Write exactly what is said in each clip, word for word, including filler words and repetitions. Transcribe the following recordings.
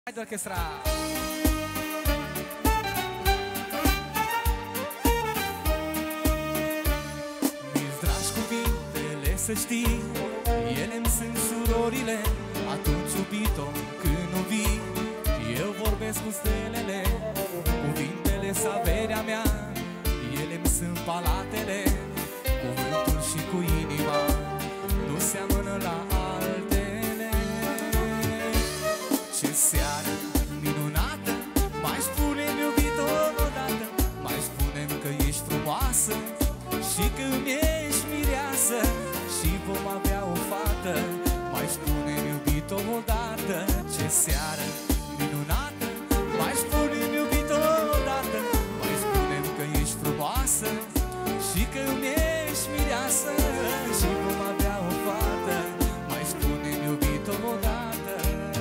Hai de orchestra! Mi-s dragi cuvintele, să știi, ele-mi sunt surorile. Atunci, iubito, când nu vii, eu vorbesc cu stelele. Cuvintele s averea mea, ele-mi sunt palatele. Cuvântul și cu inima nu seamănă la altele. Ce seară minunată, mai spune-mi, iubito, odată. Mai spune-mi că ești frumoasă și că îmi ești mireasă și vom avea o fată. Mai spune-mi, iubito, odată. Ce seară minunată, mai spune-mi, iubito, odată. Mai spune-mi că ești frumoasă și că îmi ești mireasă și vom avea o fată. Mai spune-mi, iubito, odată.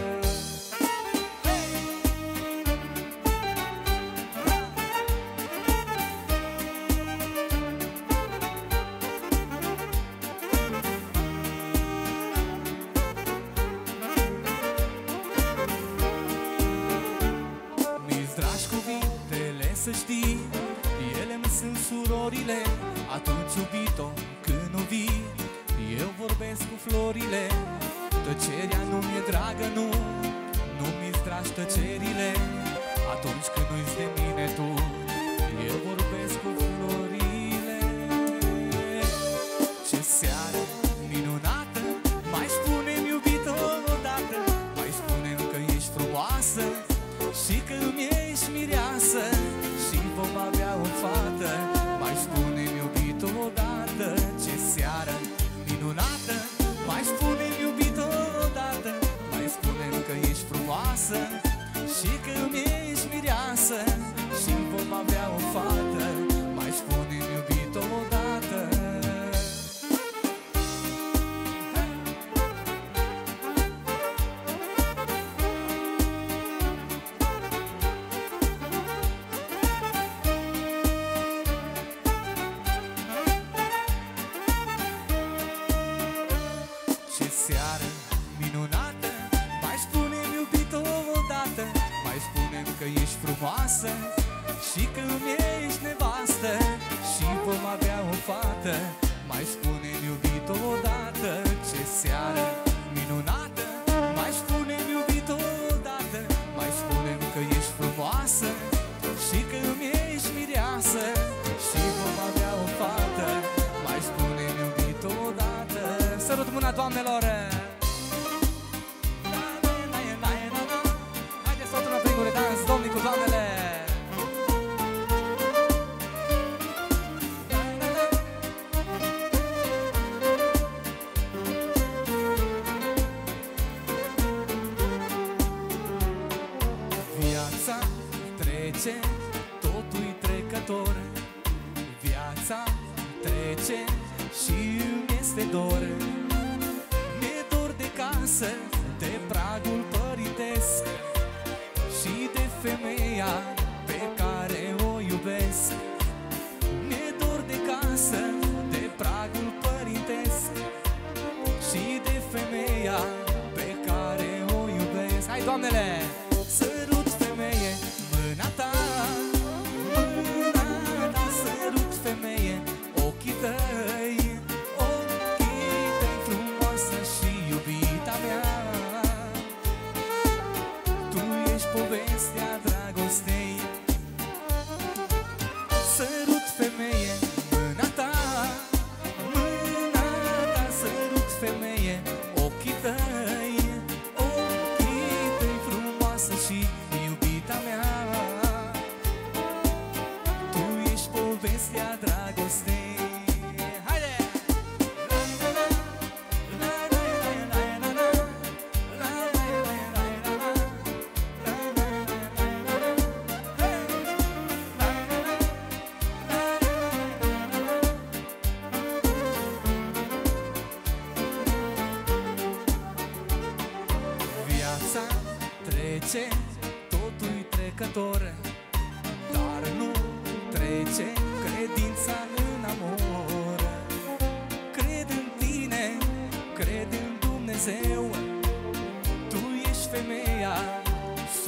Mi-s dragi cuvintele, să știi, ele-mi sunt surorile. Atunci, iubito, când nu vii, eu vorbesc cu florile. Tăcerea nu mi-e dragă, nu, nu mi-s dragi tăcerile. Atunci când nu-i de mine tu, eu vorbesc cu florile. Ce seară minunată, mai spune-mi, iubito, odată. Mai spune-mi că ești frumoasă și că îmi ești mireasă și vom avea o fată. Mai spune-mi, iubito, odată. Ce seară minunată, mai spune-mi, iubito, odată. Mai spune-mi că ești frumoasă și că îmi ești mireasă și vom avea o fată. Mai spune-mi, iubito, odată. Ce seară minunată, mai spune-mi, iubito, odată. Mai spune-mi că ești frumoasă și că îmi ești nevastă și vom avea o fată. Mai spune-mi, iubito, odată. Ce seară minunată, mai spune-mi, iubito, odată. Mai spune-mi că ești frumoasă și că îmi ești mireasă și vom avea o fată. Mai spune-mi, iubito, odată. Sărut mâna, doamnelor! Haideți toată lumea prin gure, dans, domnii cu doamnele! Viața trece, totul-i trecător. Viața trece și îmi este dor. Mi-e dor de casă, de pragul părintesc și de femeia pe care o iubesc. Mi-e dor de casă, de pragul părintesc și de femeia pe care o iubesc. Hai, doamnele! Sărut, femeie, mâna ta, mâna ta. Sărut, femeie, ochii tăi, ochii tăi, frumoasă și iubita mea. Tu ești povestea dragostei. Sărut, femeie, mâna ta, mâna ta. Sărut, femeie, ochii tăi, ochii tăi, frumoasă și iubita mea. Tu ești povestea dragostei. Haide! Viața trece, totul-i trecător, dar nu trece credința în amor. Cred în tine, cred în Dumnezeu. Tu ești femeia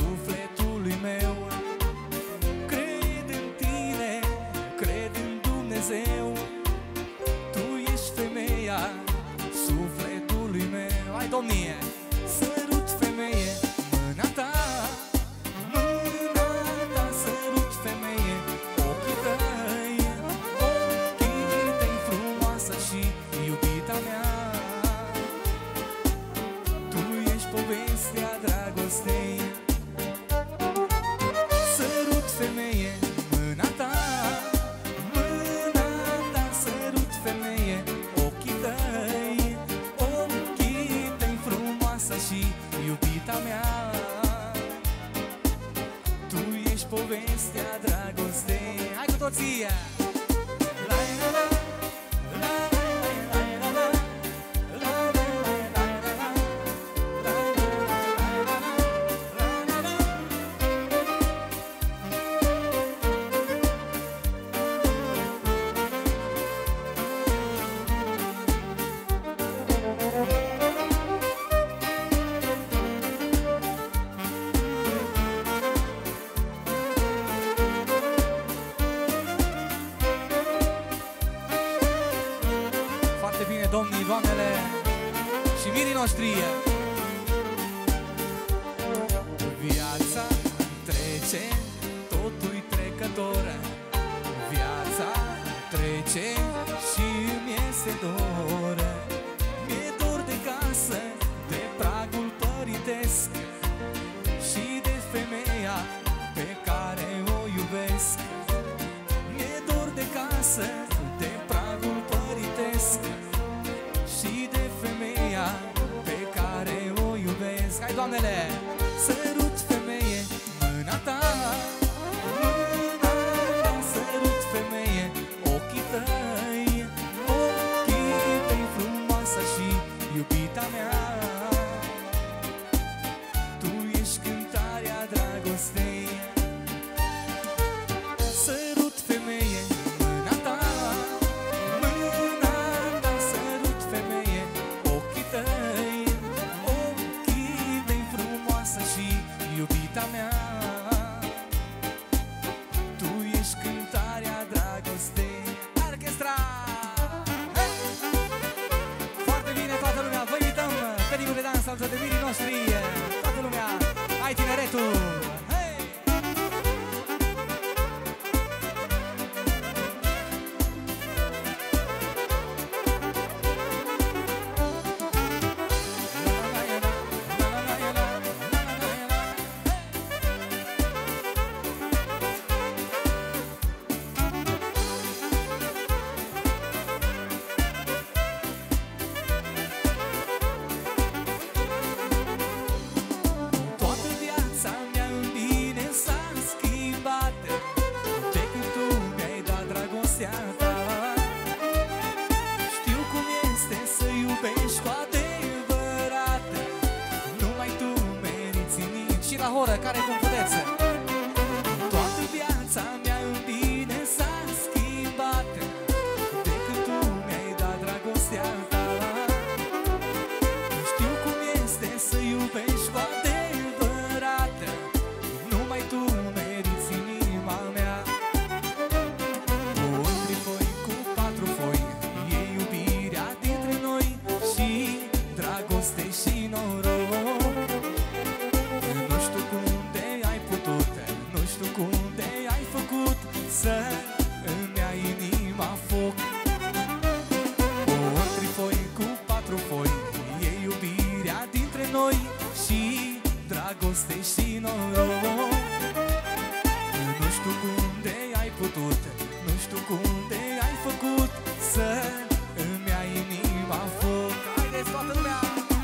domnie. Sărut femeie, mâna ta, mâna ta, sărut femeie, ochii tăi, ochii tăi frumoasă și iubita mea. Tu ești povestea dragostei. Sărut femeie, mâna ta, mâna ta, sărut femeie, ochii tăi, ochii tăi frumoasă și iubita mea. Tu ești povestea dragostei. Hai cu toții! La la la la la la la domnii, doamnele și mirii noștri. Viața trece, totul-i trecător. Viața trece și mi-este dor. Mi-e dor de casă, de pragul părintesc și de femeia pe care o iubesc. Mi-e dor de casă, de pragul părintesc și de femeia pe care o iubesc. Hai, doamnele! Sărut femeie, mâna ta, mâna ta, sărut femeie, ochii tăi, ochii tăi frumoasă și iubita mea. Tu ești cântarea dragostei. Sărut femeie, mâna ta, mâna ta, sărut femeie, ochii tăi, ochii tăi frumoasă și iubita mea. Tu ești cântarea dragostei. Orchestra! Hey! Foarte bine, toată lumea, vă invităm pe ritmul de dans alături de mirii noștri. Toată lumea, hai tineretul! Hey! Știu cum este să iubești cu adevărat. Numai tu meriți nimic. Și la horă, care cum puteți. Toată viața mea în bine s-a schimbat de când tu mi-ai dat dragostea ta. Știu cum este să iubești cu adevărat. Numai tu meriți inima mea. Dragoste și noroc. Nu știu cum de ai putut, nu știu cum de ai făcut să îmi ai inima foc. Un trifoi cu patru foi e iubirea dintre noi și dragoste și noroc. Nu știu cum de ai putut, nu știu cum de ai făcut să îmi ai inima foc. Haideți toată lumea!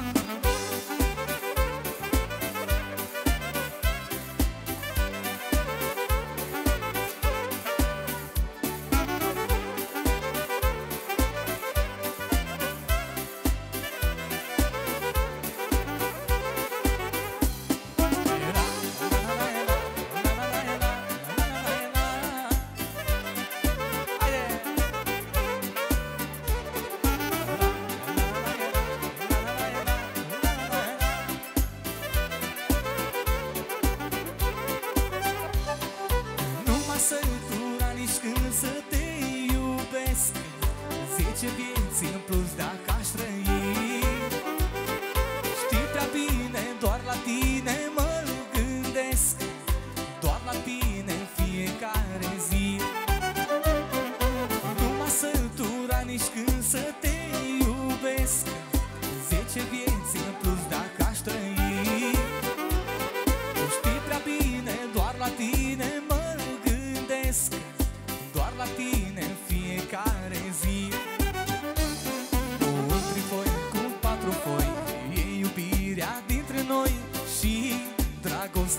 Sătura nici când să te iubesc. Zece vieți în plus dacă aș trăi.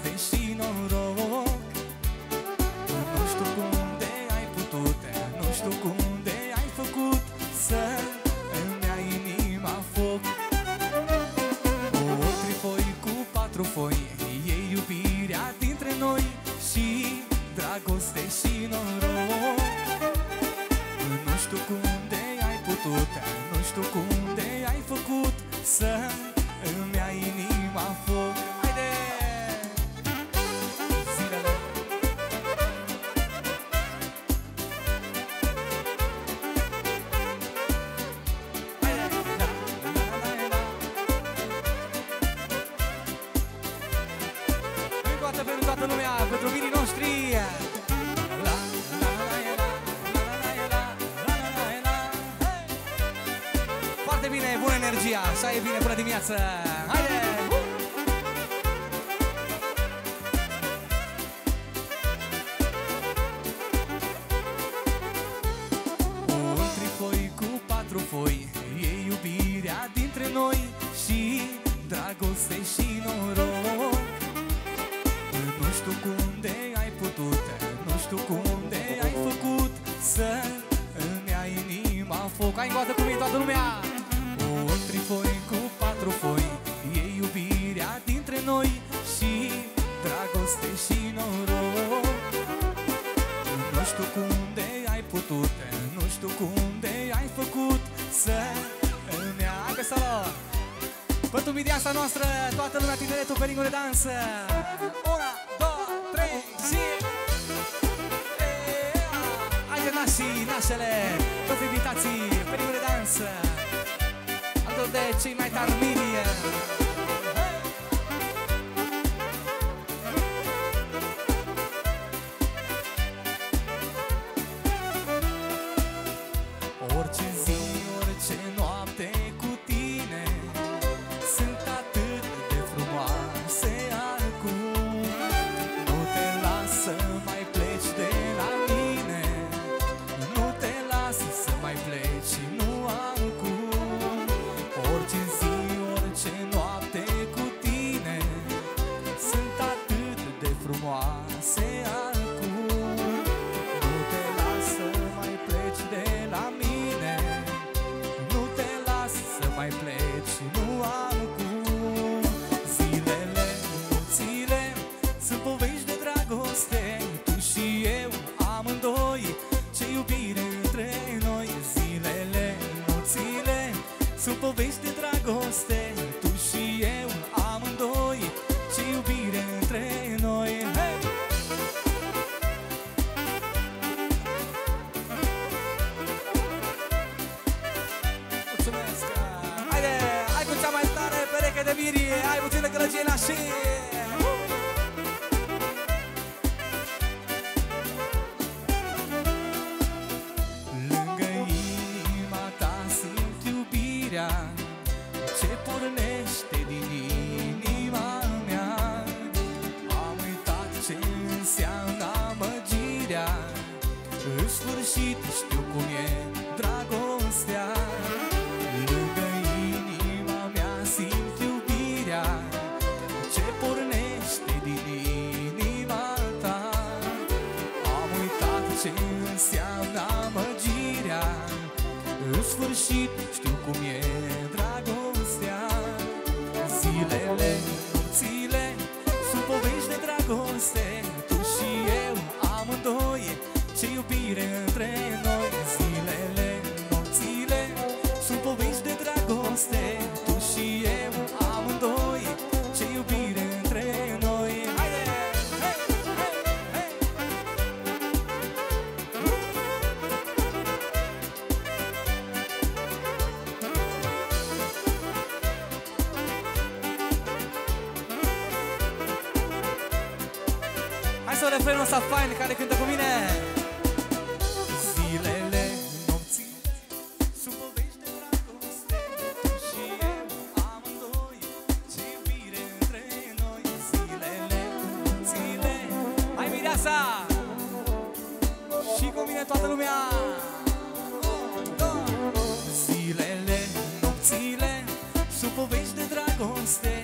dragoste și noroc. Nu știu cum de ai putut, nu știu cum de ai făcut să îmi ai inima foc. O trifoi cu patru foi, e iubirea dintre noi și dragoste și noroc. Nu știu cum de ai putut, nu știu cum de ai făcut să îmi ai inima foc. Haide! Zilele. Haide! La, la, la, la. Încă o dată pentru toată lumea, pentru vinii noștri. La, la, la, la, la, la, la, la, la, la, la. Hey! Foarte bine, bună energia, așa e bine până dimineață. Haide! Un trifoi cu patru foi, e iubirea dintre noi și dragoste și noroc. Nu știu cum de ai putut, nu știu cum de ai făcut să îmi ai inima foc. Hai încă o dată cu mine toată lumea! Un trifoi cu patru foi, e iubirea dintre noi și dragoste și noroc. Nu știu cum de ai putut, nu știu cum de ai făcut să îmi ai pe sală. Pentru midiasa noastră, toată lumea, tineretul pe ringul de dansă. Una, două, trei și... Haide nașii, nașele, toți invitații pe ringul de dansă. Alături de cei mai tari mini. Orice zi, orice noapte cu tine sunt atât de frumoase acum. Nu te las să mai pleci de la mine, nu te las să mai pleci, nu acum. Orice zi, orice noapte cu tine sunt atât de frumoase acum. Nu te las să mai pleci de la mine, nu te las să mai pleci, nu acum. Zilele, nopțile sunt povești de dragoste, tu și eu amândoi, ce iubire între noi. Zilele, nopțile sunt povești de dragoste, tu și eu amândoi, ce iubire între noi. Hey! Mulțumesc! Haide, hai cu cea mai tare pereche de mirie, hai puțină gălăgie nașii! Lângă inima ta simt iubirea ce pornește din inima mea. Am uitat ce înseamnă amăgirea, în sfârșit știu cum e dragostea. Lângă inima mea simt iubirea ce pornește din inima ta. Am uitat ce înseamnă amăgirea, în sfârșit știu cum e dragostea. Zilele, nopțile sunt povești de dragoste, tu și eu amândoi, ce iubire între noi. Zilele, nopțile sunt povești de dragoste, tu și eu amândoi, ce iubire între noi. Haide! Hey! Hey! Hey! Hai să refrenul ăsta fain care cântă cu mine. Zilele, nopțile sunt povești de dragoste, tu și eu amândoi, ce iubire între noi. Zilele, nopțile, hai mireasa! Și cu mine toată lumea! Zilele, nopțile sunt povești de dragoste,